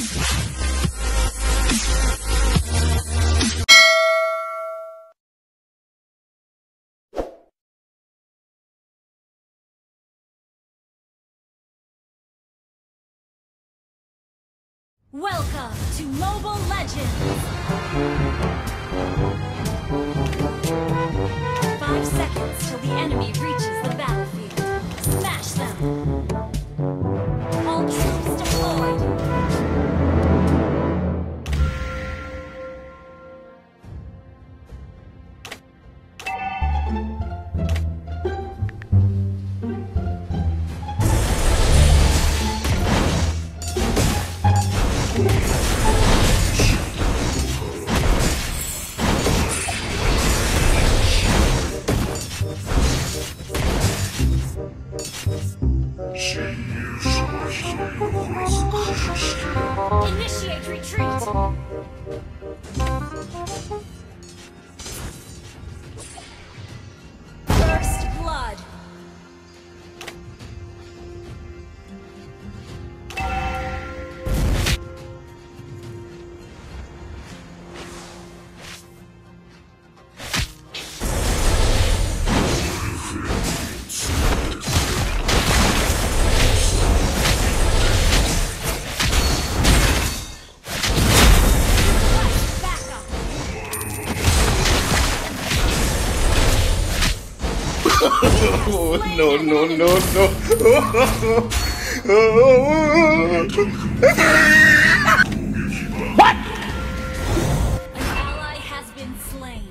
Welcome to Mobile Legends! 5 seconds till the enemy reaches the battlefield. Smash them! All troops deployed! Initiate retreat! First blood! Oh, no, no, no, no. What? An ally has been slain.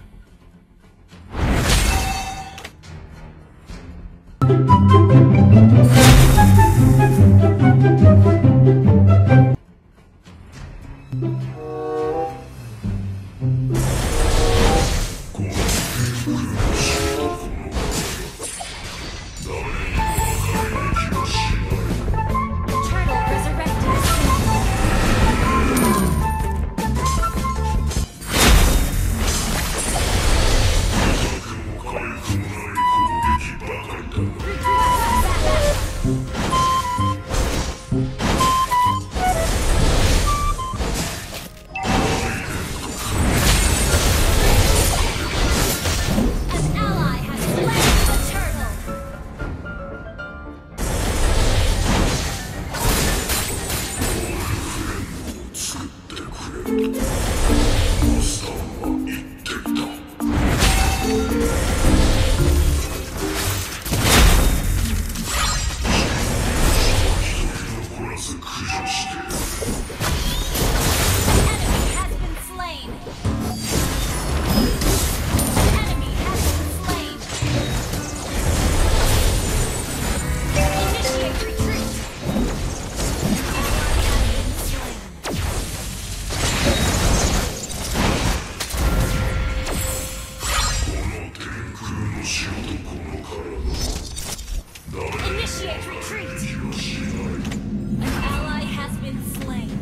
Initiate retreat! An ally has been slain.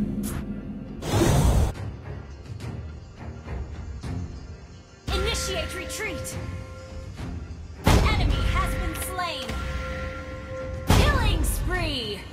Initiate retreat! An enemy has been slain. Killing spree!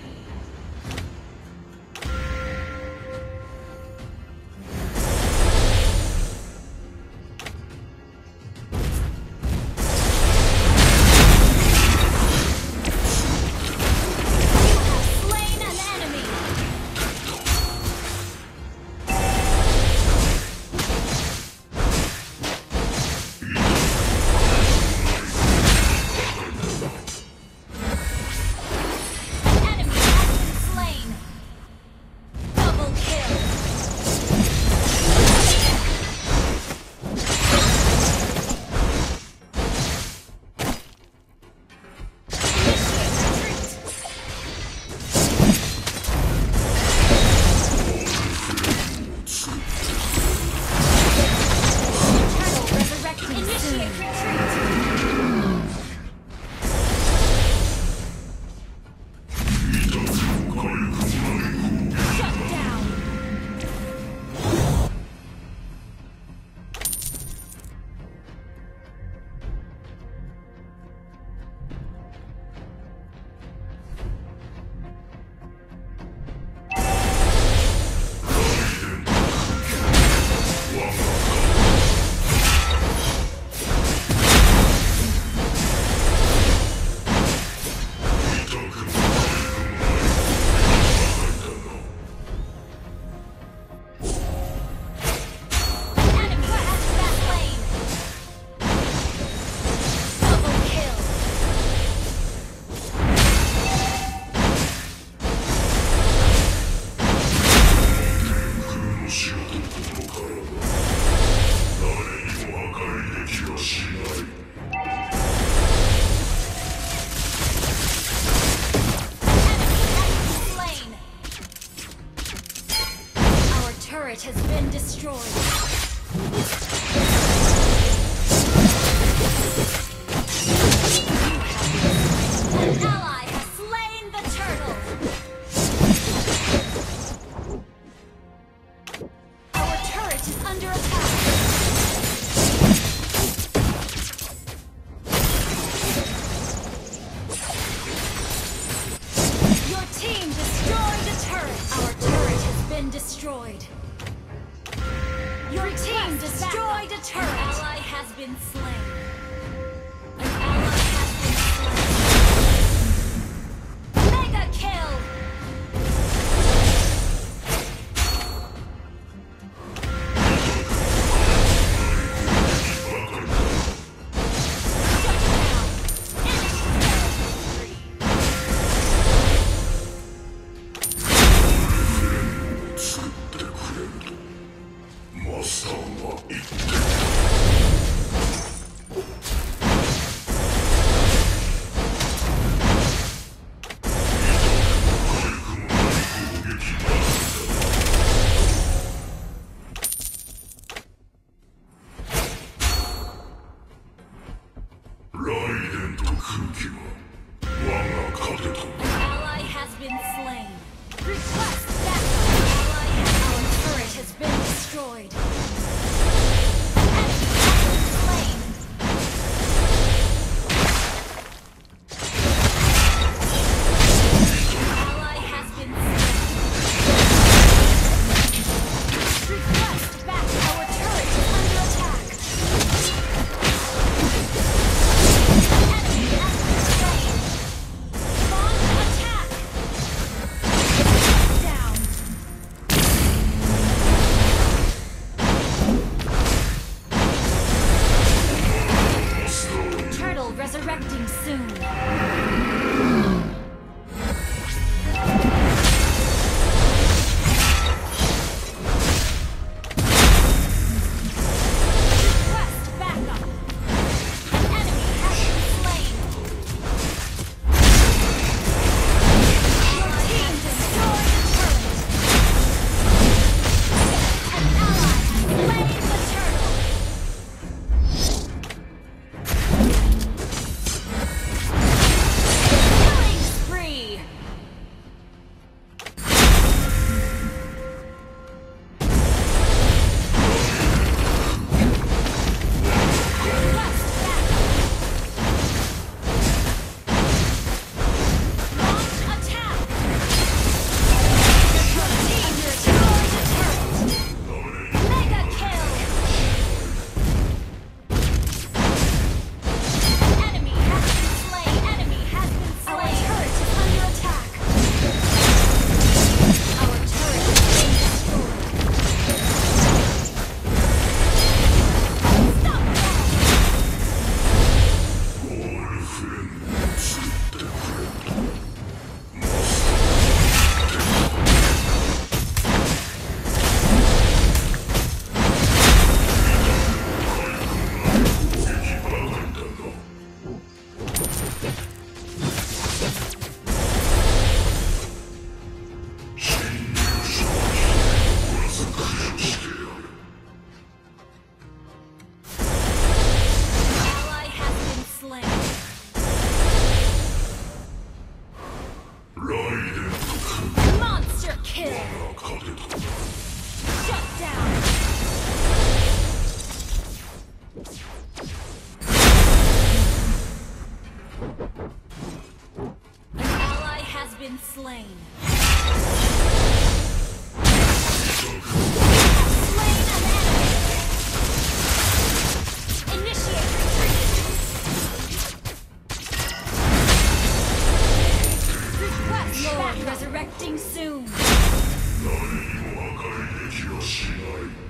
turret has been destroyed. An ally has slain the turtle. Our turret is under attack. Your team destroyed a turret. Our turret has been destroyed. Your team destroyed a turret. An ally has been slain. An ally has been slain. Mega kill! Ally has been slain. Request backup. Our turret has been destroyed. Enemy has been slain. Ally has been slain. Request backup. Our turret is under attack. Enemy has been slain. Launch attack! Down! Turtle resurrecting soon. Request backup! An enemy has been slain. Your team destroyed a turret. An ally has slain the turtle. Killing spree. Request backup. Launch attack. Your team destroyed a turret. Mega kill. Enemy has been slain. Enemy has been slain. Our turret is under attack. Our turret has been destroyed. Stop that! Ally has been slain. Monster kill. Shut down. An ally has been slain. Slain an enemy. Initiate retreat. Request Lord resurrecting soon. 何にも破壊できはしない。